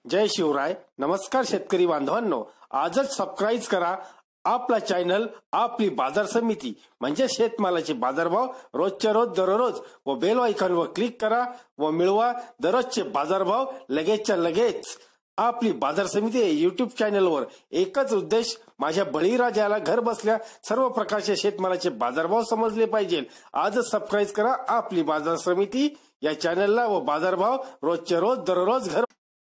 जय शिवराय. नमस्कार शेतकरी बांधवांनो, आजच सबस्क्राईब करा आपला चॅनल आपली बाजार समिती म्हणजे शेतमालाचे बाजारभाव रोजच्या रोज दररोज व बेल आयकॉनवर क्लिक करा व मिळवा दररोजचे बाजारभाव लगेचच्या लगेच. आपली बाजार समिती युट्यूब चॅनलवर एकच उद्देश, माझ्या बळीराजाला घर बसल्या सर्व प्रकारचे शेतमालाचे बाजारभाव समजले पाहिजे. आजच सबस्क्राईब करा आपली बाजार समिती या चॅनलला व बाजारभाव रोजच्या रोज दररोज घर.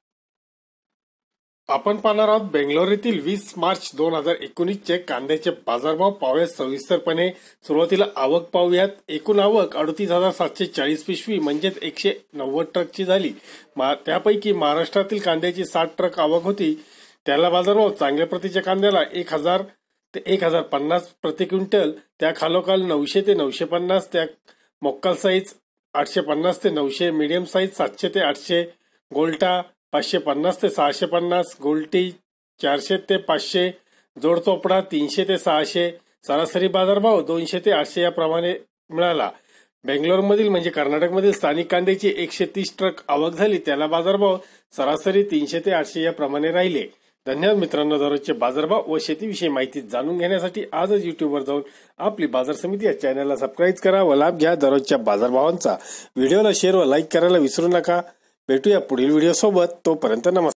आपण पाहणार आहोत बेंगलोर येथील 20 मार्च 2019 चे कांद्याचे बाजारभाव पाहूयात सविस्तरपणे. सुरुवातीला आवक पाहूयात. एकूण आवक 38,740 पिशवी म्हणजेच 190 ट्रकची झाली. त्यापैकी महाराष्ट्रातील कांद्याची 60 ट्रक आवक होती. त्याला बाजारभाव चांगल्या प्रतीच्या कांद्याला 1000 ते 1050 प्रति क्विंटल, त्या खालोखाल 900 ते 950, त्या मोक्कल साईज 850 ते 900, मीडियम साईज 700 ते 800, गोल्टा 550 ते 650, गोल्टी 400 ते 500, जोड चोपडा 300 ते 600. सरासरी बाजारभाव 200 ते 800 याप्रमाणे मिळाला. बेंगलोरमधील म्हणजे कर्नाटकमधील स्थानिक कांद्याची 130 ट्रक आवक झाली. त्याला बाजारभाव सरासरी 300 ते 800 याप्रमाणे राहिले. धन्यवाद मित्रांनो. दररोजचे बाजारभाव व शेतीविषयी माहिती जाणून घेण्यासाठी आजच युट्यूबवर जाऊन आपली बाजार समिती या चॅनलला सबस्क्राईब करा व लाभ घ्या दररोजच्या बाजारभावांचा. व्हिडिओला शेअर व लाईक करायला विसरू नका. भेटूया पुढील व्हिडिओ सोबत. तोपर्यंत नमस्कार.